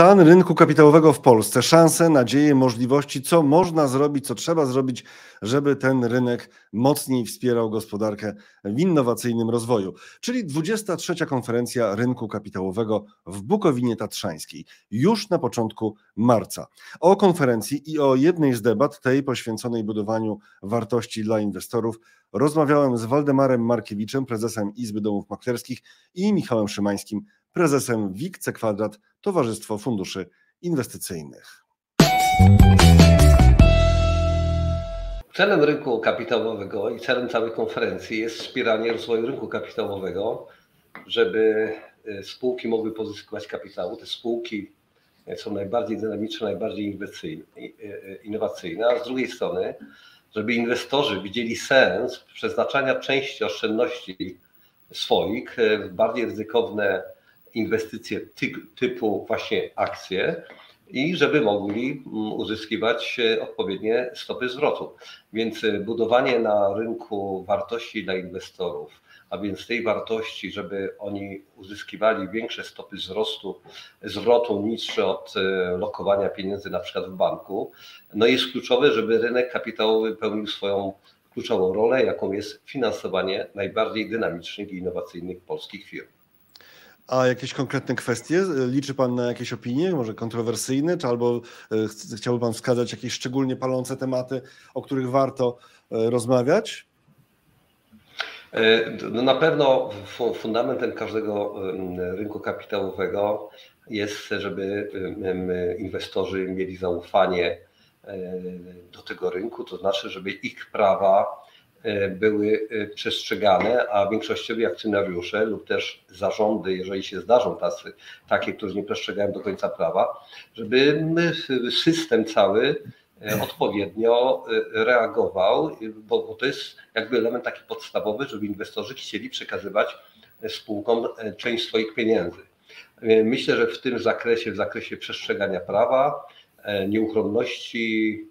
Stan rynku kapitałowego w Polsce, szanse, nadzieje, możliwości, co można zrobić, co trzeba zrobić, żeby ten rynek mocniej wspierał gospodarkę w innowacyjnym rozwoju. Czyli 23. konferencja rynku kapitałowego w Bukowinie Tatrzańskiej, już na początku marca. O konferencji i o jednej z debat, tej poświęconej budowaniu wartości dla inwestorów, rozmawiałem z Waldemarem Markiewiczem, prezesem Izby Domów Maklerskich, i Michałem Szymańskim, prezesem WIG C-Kwadrat, Towarzystwo Funduszy Inwestycyjnych. Celem rynku kapitałowego i celem całej konferencji jest wspieranie rozwoju rynku kapitałowego, żeby spółki mogły pozyskiwać kapitał. Te spółki są najbardziej dynamiczne, najbardziej innowacyjne, a z drugiej strony, żeby inwestorzy widzieli sens przeznaczania części oszczędności swoich w bardziej ryzykowne inwestycje typu właśnie akcje i żeby mogli uzyskiwać odpowiednie stopy zwrotu. Więc budowanie na rynku wartości dla inwestorów, a więc tej wartości, żeby oni uzyskiwali większe stopy zwrotu niż od lokowania pieniędzy na przykład w banku, no jest kluczowe, żeby rynek kapitałowy pełnił swoją kluczową rolę, jaką jest finansowanie najbardziej dynamicznych i innowacyjnych polskich firm. A jakieś konkretne kwestie? Liczy Pan na jakieś opinie, może kontrowersyjne, czy albo chciałby Pan wskazać jakieś szczególnie palące tematy, o których warto rozmawiać? No na pewno fundamentem każdego rynku kapitałowego jest, żeby inwestorzy mieli zaufanie do tego rynku, to znaczy, żeby ich prawa były przestrzegane, a większościowi akcjonariusze lub też zarządy, jeżeli się zdarzą takie, którzy nie przestrzegają do końca prawa, żeby system cały odpowiednio reagował, bo to jest jakby element taki podstawowy, żeby inwestorzy chcieli przekazywać spółkom część swoich pieniędzy. Myślę, że w tym zakresie, w zakresie przestrzegania prawa, nieuchronności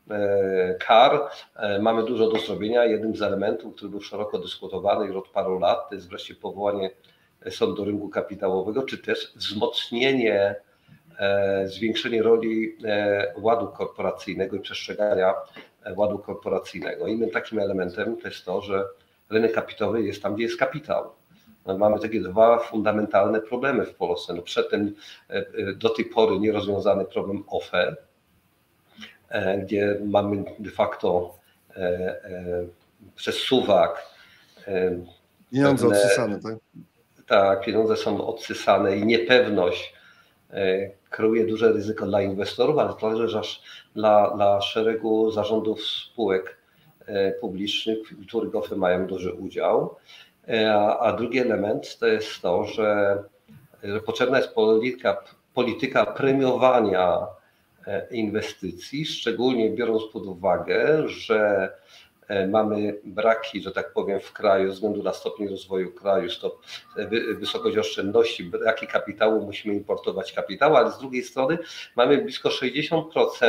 kar, mamy dużo do zrobienia. Jednym z elementów, który był szeroko dyskutowany już od paru lat, to jest wreszcie powołanie Sądu Rynku Kapitałowego, czy też wzmocnienie, zwiększenie roli ładu korporacyjnego i przestrzegania ładu korporacyjnego. Innym takim elementem to jest to, że rynek kapitałowy jest tam, gdzie jest kapitał. Mamy takie dwa fundamentalne problemy w Polsce. No przedtem do tej pory nierozwiązany problem OFE, gdzie mamy de facto przez suwak pieniądze odsysane, tak? Tak, pieniądze są odsysane i niepewność kreuje duże ryzyko dla inwestorów, ale także dla szeregu zarządów spółek publicznych, w których OFE mają duży udział. A drugi element to jest to, że potrzebna jest polityka premiowania inwestycji, szczególnie biorąc pod uwagę, że mamy braki, że tak powiem, w kraju ze względu na stopień rozwoju kraju, wysokość oszczędności, braki kapitału, musimy importować kapitał, ale z drugiej strony mamy blisko 60%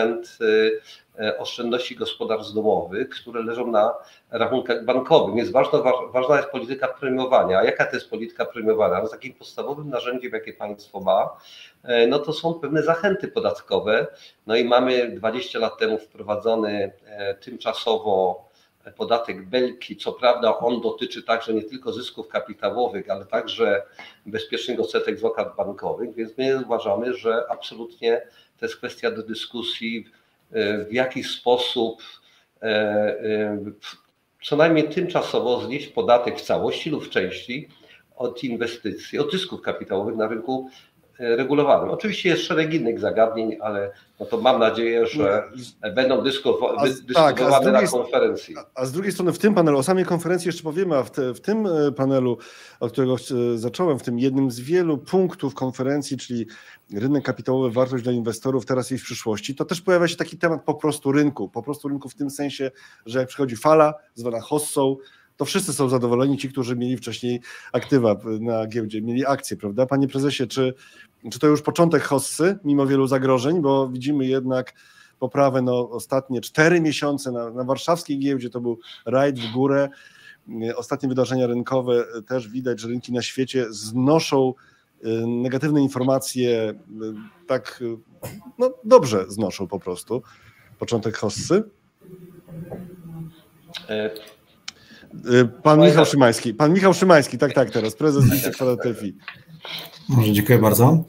oszczędności gospodarstw domowych, które leżą na rachunkach bankowych, więc ważna jest polityka premiowania. A jaka to jest polityka premiowania? No, takim podstawowym narzędziem, jakie państwo ma, no to są pewne zachęty podatkowe. No i mamy 20 lat temu wprowadzony tymczasowo podatek Belki. Co prawda on dotyczy także nie tylko zysków kapitałowych, ale także bezpiecznych odsetek z lokat bankowych, więc my uważamy, że absolutnie to jest kwestia do dyskusji, w jaki sposób co najmniej tymczasowo znieść podatek w całości lub w części od inwestycji, od zysków kapitałowych na rynku regulowanym. Oczywiście jest szereg innych zagadnień, ale no to mam nadzieję, że będą dyskutowane na konferencji. A z drugiej strony w tym panelu, o samej konferencji jeszcze powiemy, a w tym panelu, od którego zacząłem, w tym jednym z wielu punktów konferencji, czyli rynek kapitałowy, wartość dla inwestorów teraz i w przyszłości, to też pojawia się taki temat po prostu rynku w tym sensie, że jak przychodzi fala zwana hossą, to wszyscy są zadowoleni, ci, którzy mieli wcześniej aktywa na giełdzie, mieli akcje, prawda? Panie prezesie, czy to już początek hossy, mimo wielu zagrożeń, bo widzimy jednak poprawę, no ostatnie 4 miesiące na warszawskiej giełdzie to był rajd w górę. Ostatnie wydarzenia rynkowe też widać, że rynki na świecie znoszą negatywne informacje tak no, dobrze znoszą po prostu. Początek hossy. Pan Michał Szymański. Pan Michał Szymański, tak, teraz prezes Wisekwadratu TFI. Może dziękuję bardzo.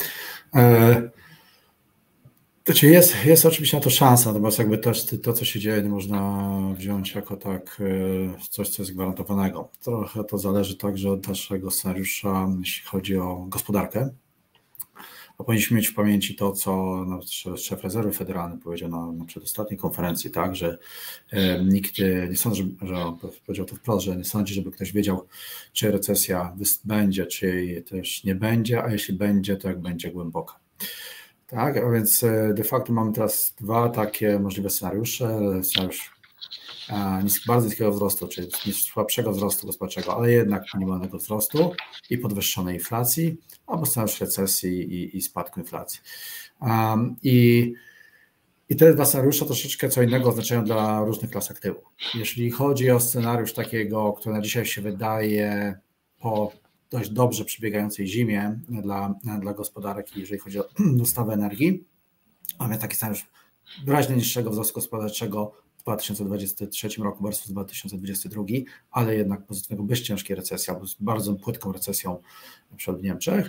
Jest oczywiście na to szansa, natomiast jakby też to, co się dzieje, nie można wziąć jako tak coś, co jest gwarantowanego. Trochę to zależy także od naszego scenariusza, jeśli chodzi o gospodarkę. A powinniśmy mieć w pamięci to, co szef rezerwy federalny powiedział na przedostatniej konferencji, tak, że nikt nie sądzi, że on powiedział to wprost, że nie sądzi, żeby ktoś wiedział, czy recesja będzie, czy jej też nie będzie, a jeśli będzie, to jak będzie głęboka. Tak, a więc de facto mamy teraz dwa takie możliwe scenariusze. Scenariusz bardzo niskiego wzrostu, czyli słabszego wzrostu gospodarczego, ale jednak minimalnego wzrostu i podwyższonej inflacji, albo scenariusz recesji i spadku inflacji. I te dwa scenariusze troszeczkę co innego oznaczają dla różnych klas aktywów. Jeśli chodzi o scenariusz takiego, który na dzisiaj się wydaje po dość dobrze przebiegającej zimie dla gospodarki, jeżeli chodzi o dostawę energii, mamy taki scenariusz wyraźnie niższego wzrostu gospodarczego w 2023 roku versus 2022, ale jednak pozytywnego bez ciężkiej recesji albo z bardzo płytką recesją na przykład w Niemczech,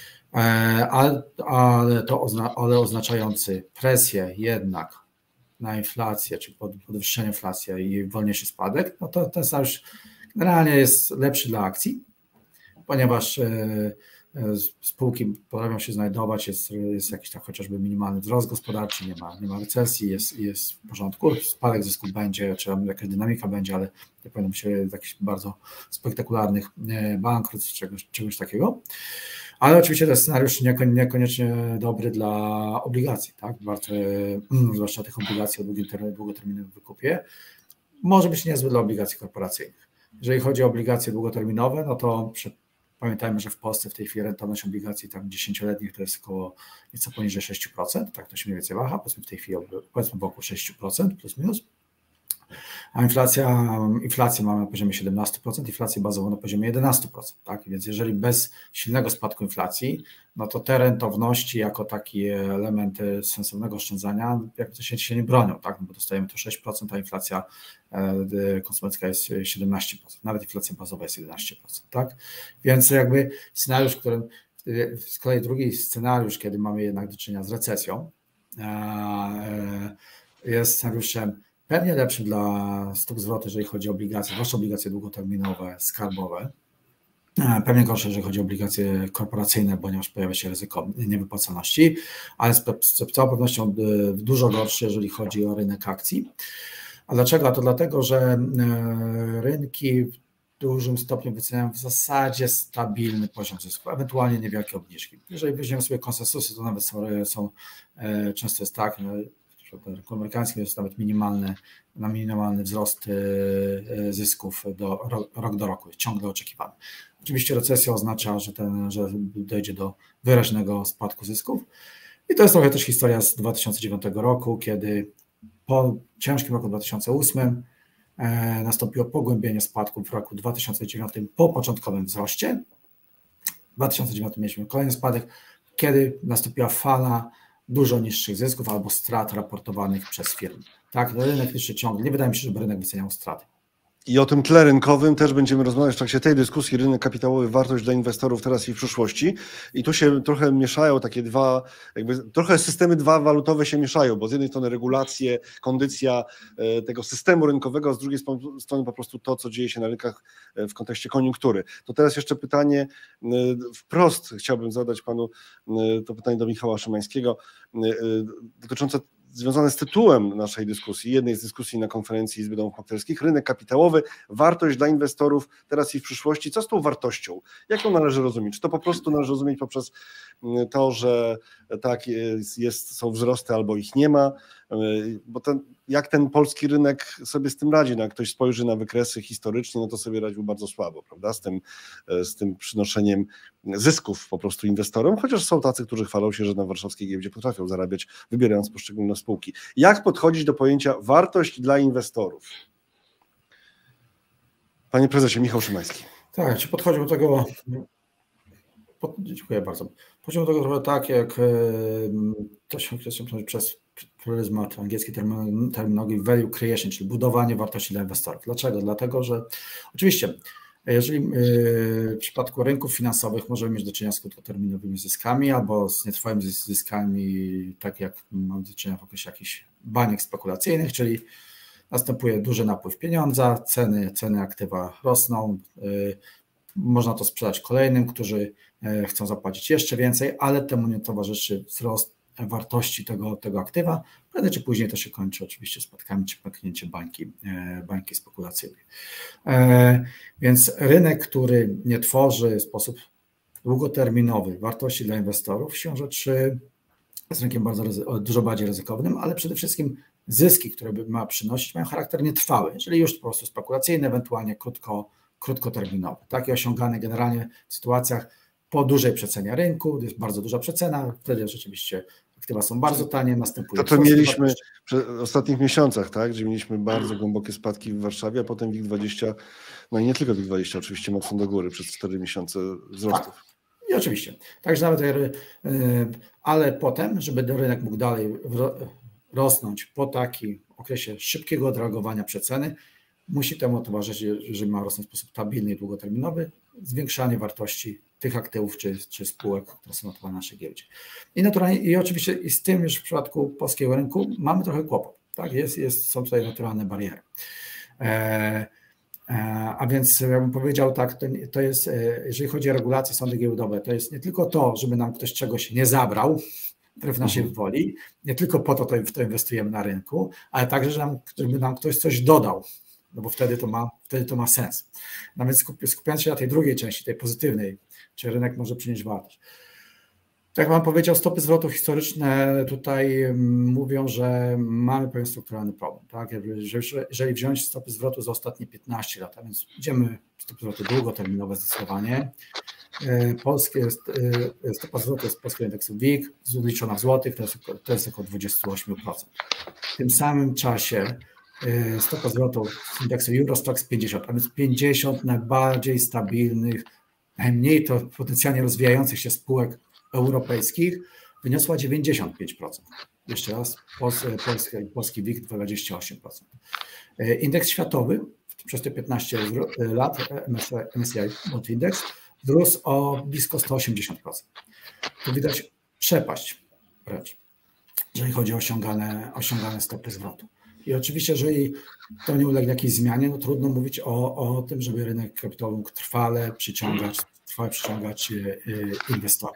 ale oznaczający presję jednak na inflację, czy podwyższenie inflacji i wolniejszy spadek, no to ten scenariusz generalnie jest lepszy dla akcji, ponieważ spółki potrafią się znajdować, jest jakiś tak chociażby minimalny wzrost gospodarczy, nie ma recesji, jest w porządku, spadek zysków będzie, czy jakaś dynamika będzie, ale nie powinno być jakichś bardzo spektakularnych bankructw, czegoś takiego. Ale oczywiście to jest scenariusz niekoniecznie dobry dla obligacji, tak? Zwłaszcza tych obligacji o długoterminowym wykupie. Może być niezły dla obligacji korporacyjnych. Jeżeli chodzi o obligacje długoterminowe, no to pamiętajmy, że w Polsce w tej chwili rentowność obligacji tam 10-letnich to jest około nieco poniżej 6%, tak to się mniej więcej waha, powiedzmy w tej chwili wokół 6% plus minus. A inflację mamy na poziomie 17%, inflację bazową na poziomie 11%. Tak? Więc jeżeli bez silnego spadku inflacji, no to te rentowności jako taki element sensownego oszczędzania jakby się nie bronią, tak? No bo dostajemy tu 6%, a inflacja konsumencka jest 17%, nawet inflacja bazowa jest 11%. Tak? Więc jakby scenariusz, którym z kolei drugi scenariusz, kiedy mamy jednak do czynienia z recesją, jest scenariuszem pewnie lepszy dla stóp zwrotu, jeżeli chodzi o obligacje, zwłaszcza obligacje długoterminowe, skarbowe. Pewnie gorsze, jeżeli chodzi o obligacje korporacyjne, ponieważ pojawia się ryzyko niewypłacalności, ale z całą pewnością dużo gorsze, jeżeli chodzi o rynek akcji. A dlaczego? A to dlatego, że rynki w dużym stopniu wyceniają w zasadzie stabilny poziom zysku, ewentualnie niewielkie obniżki. Jeżeli weźmiemy sobie konsensusy, to nawet są często jest tak, na rynku amerykańskim jest nawet minimalny wzrost zysków rok do roku, jest ciągle oczekiwany. Oczywiście recesja oznacza, że dojdzie do wyraźnego spadku zysków i to jest trochę też historia z 2009 roku, kiedy po ciężkim roku 2008 nastąpiło pogłębienie spadku w roku 2009 po początkowym wzroście. W 2009 mieliśmy kolejny spadek, kiedy nastąpiła fala dużo niższych zysków albo strat raportowanych przez firmy. Tak, rynek jeszcze ciągle, nie wydaje mi się, żeby rynek wyceniał straty. I o tym tle rynkowym też będziemy rozmawiać w trakcie tej dyskusji. Rynek kapitałowy, wartość dla inwestorów teraz i w przyszłości. I tu się trochę mieszają takie trochę systemy walutowe się mieszają, bo z jednej strony regulacje, kondycja tego systemu rynkowego, a z drugiej strony po prostu to, co dzieje się na rynkach w kontekście koniunktury. To teraz jeszcze pytanie wprost chciałbym zadać panu, to pytanie do Michała Szymańskiego, dotyczące związane z tytułem naszej dyskusji, jednej z dyskusji na konferencji Izby Domów Maklerskich, rynek kapitałowy, wartość dla inwestorów teraz i w przyszłości. Co z tą wartością? Jak ją należy rozumieć? Czy to po prostu należy rozumieć poprzez to, że tak są wzrosty albo ich nie ma? Bo jak ten polski rynek sobie z tym radzi? No jak ktoś spojrzy na wykresy historycznie, no to sobie radził bardzo słabo, prawda? Z tym przynoszeniem zysków po prostu inwestorom, chociaż są tacy, którzy chwalą się, że na warszawskiej giełdzie potrafią zarabiać, wybierając poszczególne spółki. Jak podchodzić do pojęcia wartość dla inwestorów? Panie prezesie, Michał Szymański. Tak, czy podchodził do tego Dziękuję bardzo. Poziom tego trochę tak, jak to się określa przez pryzmat angielskiej terminologii value creation, czyli budowanie wartości dla inwestorów. Dlaczego? Dlatego, że oczywiście, jeżeli w przypadku rynków finansowych możemy mieć do czynienia z krótkoterminowymi zyskami albo z nietrwałymi zyskami, tak jak mamy do czynienia w okresie jakichś baniek spekulacyjnych, czyli następuje duży napływ pieniądza, ceny aktywa rosną, można to sprzedać kolejnym, którzy chcą zapłacić jeszcze więcej, ale temu nie towarzyszy wzrost wartości tego aktywa. Prędzej czy później to się kończy oczywiście spadkami czy pęknięciem bańki spekulacyjnej. Więc rynek, który nie tworzy w sposób długoterminowy wartości dla inwestorów, siłą rzeczy jest rynkiem dużo bardziej ryzykownym, ale przede wszystkim zyski, które ma przynosić, mają charakter nietrwały, czyli już po prostu spekulacyjny, ewentualnie krótkoterminowy. Takie osiągane generalnie w sytuacjach po dużej przecenie rynku, jest bardzo duża przecena, wtedy rzeczywiście aktywa są bardzo tanie, następuje... To mieliśmy w ostatnich miesiącach, tak, gdzie mieliśmy bardzo głębokie spadki w Warszawie, a potem WIG20, no i nie tylko WIG20, oczywiście mocno do góry przez 4 miesiące wzrostów. Tak. I oczywiście. Także nawet, ale potem, żeby rynek mógł dalej rosnąć po takim okresie szybkiego odreagowania przeceny, musi temu towarzyszyć, że ma rosnąć w sposób stabilny i długoterminowy, zwiększanie wartości tych aktywów czy spółek, które są notowane na naszej giełdzie. I naturalnie, i oczywiście i z tym już w przypadku polskiego rynku mamy trochę kłopot. Tak? Są tutaj naturalne bariery. A więc ja bym powiedział tak, to jest, jeżeli chodzi o regulacje, sądy giełdowe, to jest nie tylko to, żeby nam ktoś czegoś nie zabrał w naszej woli, nie tylko po to w to inwestujemy na rynku, ale także, żeby nam ktoś coś dodał, no bo wtedy to ma sens. No więc skupiając się na tej drugiej części, tej pozytywnej, czy rynek może przynieść wartość. Tak jak Pan powiedział, stopy zwrotu historyczne tutaj mówią, że mamy pewien strukturalny problem. Tak? Jeżeli wziąć stopy zwrotu za ostatnie 15 lat, a więc idziemy stopy zwrotu długoterminowe zdecydowanie, stopa zwrotu z polskiego indeksu WIG zliczona w złotych to jest około 28%. W tym samym czasie stopa zwrotu z indeksu Eurostoxx 50, a więc 50 najbardziej stabilnych, najmniej to potencjalnie rozwijających się spółek europejskich wyniosła 95%. Jeszcze raz, polski WIG 28%. Indeks światowy przez te 15 lat, MSCI World Index, wzrósł o blisko 180%. Tu widać przepaść wręcz, jeżeli chodzi o osiągane stopy zwrotu. I oczywiście, jeżeli to nie ulegnie jakiejś zmianie, no trudno mówić o tym, żeby rynek kapitałowy mógł trwale przyciągać inwestorów.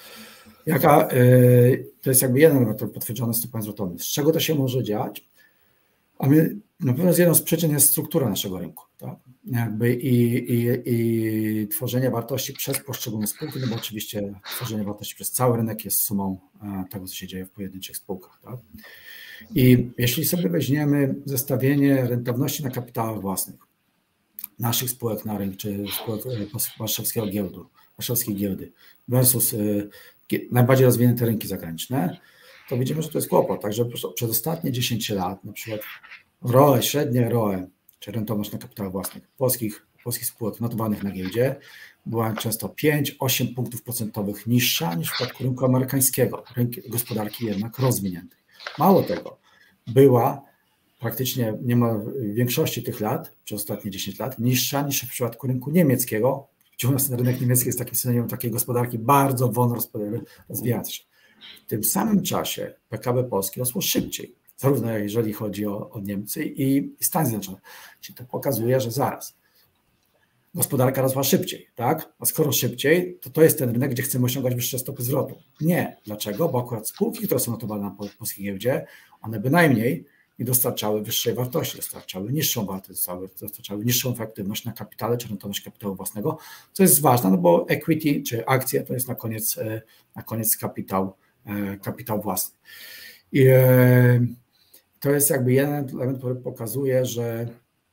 To jest jakby jeden element potwierdzony stopami zwrotowymi. Z czego to się może dziać? A my, na pewno jedną z przyczyn jest struktura naszego rynku. Tak? Jakby i tworzenie wartości przez poszczególne spółki, no bo oczywiście tworzenie wartości przez cały rynek jest sumą tego, co się dzieje w pojedynczych spółkach. Tak? I jeśli sobie weźmiemy zestawienie rentowności na kapitałach własnych naszych spółek na rynku, czy spółek warszawskiej giełdy versus najbardziej rozwinięte rynki zagraniczne, to widzimy, że to jest kłopot. Także przez ostatnie 10 lat, na przykład ROE, średnie ROE, czy rentowność na kapitałach własnych polskich spółek notowanych na giełdzie była często 5-8 punktów procentowych niższa niż w przypadku rynku amerykańskiego, gospodarki jednak rozwiniętej. Mało tego, była praktycznie niemal w większości tych lat, przez ostatnie 10 lat, niższa niż w przypadku rynku niemieckiego, gdzie u nas rynek niemiecki jest takim synonimem takiej gospodarki bardzo wolno rozwijającej się. W tym samym czasie PKB Polski rosło szybciej, zarówno jeżeli chodzi o Niemcy i Stany Zjednoczone. Czyli to pokazuje, że zaraz gospodarka rosła szybciej, tak? A skoro szybciej, to jest ten rynek, gdzie chcemy osiągać wyższe stopy zwrotu. Nie. Dlaczego? Bo akurat spółki, które są notowane na polskiej giełdzie, one bynajmniej nie dostarczały wyższej wartości, dostarczały niższą wartość, dostarczały niższą efektywność na kapitale, czy rentowność kapitału własnego, co jest ważne, no bo equity, czy akcje, to jest na koniec kapitał własny. I to jest jakby jeden element, który pokazuje, że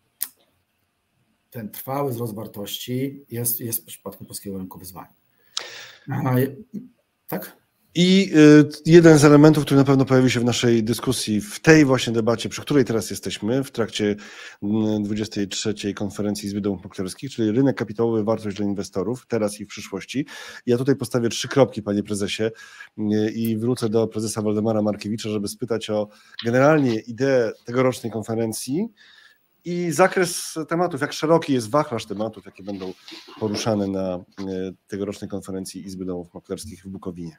ten trwały wzrost wartości jest w przypadku polskiego rynku wyzwaniem. Tak? I jeden z elementów, który na pewno pojawi się w naszej dyskusji, w tej właśnie debacie, przy której teraz jesteśmy, w trakcie 23. konferencji Izby Domów Maklerskich, czyli rynek kapitałowy, wartość dla inwestorów, teraz i w przyszłości. Ja tutaj postawię 3 kropki, panie prezesie, i wrócę do prezesa Waldemara Markiewicza, żeby spytać o generalnie ideę tegorocznej konferencji i zakres tematów, jak szeroki jest wachlarz tematów, jakie będą poruszane na tegorocznej konferencji Izby Domów Maklerskich w Bukowinie.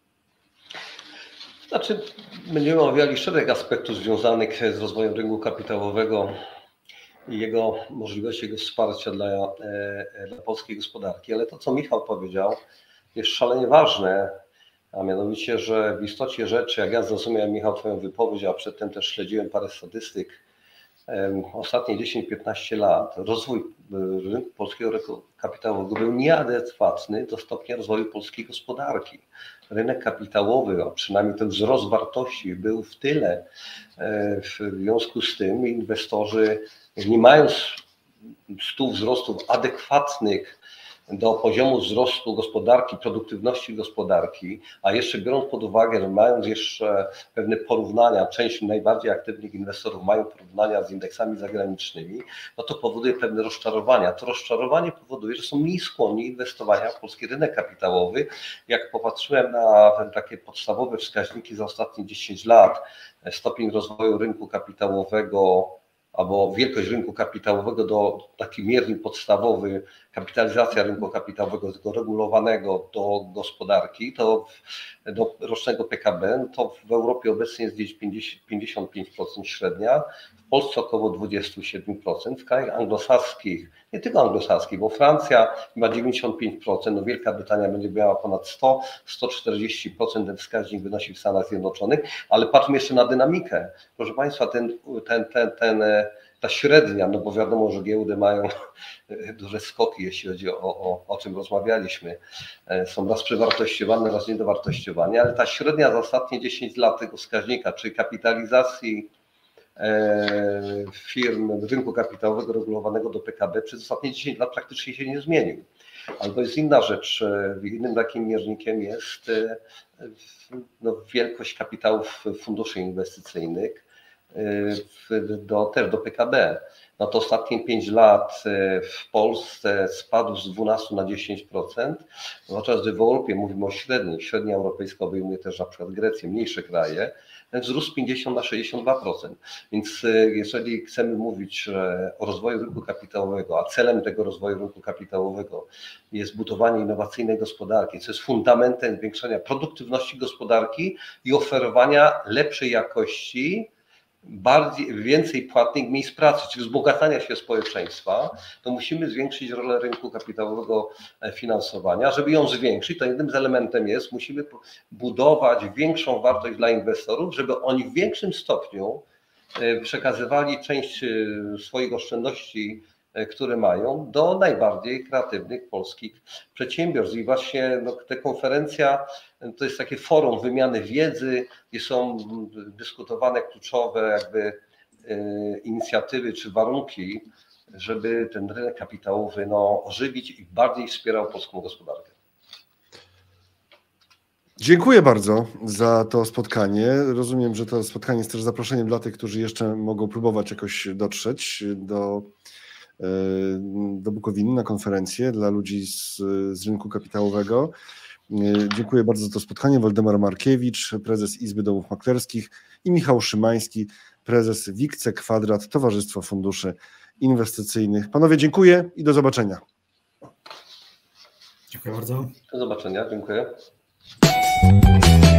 Znaczy, będziemy omawiali szereg aspektów związanych z rozwojem rynku kapitałowego i jego możliwości, jego wsparcia dla polskiej gospodarki. Ale to, co Michał powiedział, jest szalenie ważne, a mianowicie, że w istocie rzeczy, jak ja zrozumiałem, Michał, twoją wypowiedź, a przedtem też śledziłem parę statystyk, ostatnie 10-15 lat rozwój rynku polskiego rynku kapitałowego był nieadekwatny do stopnia rozwoju polskiej gospodarki. Rynek kapitałowy, a przynajmniej ten wzrost wartości był w tyle. W związku z tym inwestorzy, nie mając stóp wzrostów adekwatnych do poziomu wzrostu gospodarki, produktywności gospodarki, a jeszcze biorąc pod uwagę, że mając jeszcze pewne porównania, część najbardziej aktywnych inwestorów mają porównania z indeksami zagranicznymi, no to powoduje pewne rozczarowania. To rozczarowanie powoduje, że są mniej skłonni inwestowania w polski rynek kapitałowy. Jak popatrzyłem na takie podstawowe wskaźniki za ostatnie 10 lat, stopień rozwoju rynku kapitałowego albo wielkość rynku kapitałowego do taki miernik podstawowy, kapitalizacja rynku kapitałowego, tego regulowanego do gospodarki, to do rocznego PKB, to w Europie obecnie jest gdzieś 55% średnia, w Polsce około 27%, w krajach anglosaskich, nie tylko anglosaskich, bo Francja ma 95%, no Wielka Brytania będzie miała ponad 100, 140% ten wskaźnik wynosi w Stanach Zjednoczonych, ale patrzmy jeszcze na dynamikę. Proszę Państwa, ta średnia, no bo wiadomo, że giełdy mają duże skoki, jeśli chodzi o czym rozmawialiśmy. Są raz przewartościowane, raz niedowartościowane, ale ta średnia za ostatnie 10 lat tego wskaźnika, czyli kapitalizacji firm rynku kapitałowego regulowanego do PKB przez ostatnie 10 lat praktycznie się nie zmienił. Albo jest inna rzecz, innym takim miernikiem jest wielkość kapitałów funduszy inwestycyjnych też do PKB. No to ostatnie 5 lat w Polsce spadł z 12 na 10%, podczas gdy w Europie mówimy o średniej. Średnia europejska obejmuje też na przykład Grecję, mniejsze kraje, wzrósł 50 na 62%. Więc jeżeli chcemy mówić o rozwoju rynku kapitałowego, a celem tego rozwoju rynku kapitałowego jest budowanie innowacyjnej gospodarki, co jest fundamentem zwiększenia produktywności gospodarki i oferowania lepszej jakości, więcej płatnych miejsc pracy, czyli wzbogacania się społeczeństwa, to musimy zwiększyć rolę rynku kapitałowego finansowania. Żeby ją zwiększyć, to jednym z elementem jest, musimy budować większą wartość dla inwestorów, żeby oni w większym stopniu przekazywali część swoich oszczędności, które mają, do najbardziej kreatywnych polskich przedsiębiorstw. I właśnie ta konferencja to jest takie forum wymiany wiedzy, gdzie są dyskutowane kluczowe inicjatywy czy warunki, żeby ten rynek kapitałowy ożywić i bardziej wspierał polską gospodarkę. Dziękuję bardzo za to spotkanie. Rozumiem, że to spotkanie jest też zaproszeniem dla tych, którzy jeszcze mogą próbować jakoś dotrzeć do Bukowiny na konferencję dla ludzi z rynku kapitałowego. Dziękuję bardzo za to spotkanie. Waldemar Markiewicz, prezes Izby Domów Maklerskich i Michał Szymański, prezes WIKCE Kwadrat, Towarzystwo Funduszy Inwestycyjnych. Panowie, dziękuję i do zobaczenia. Dziękuję bardzo. Do zobaczenia, dziękuję.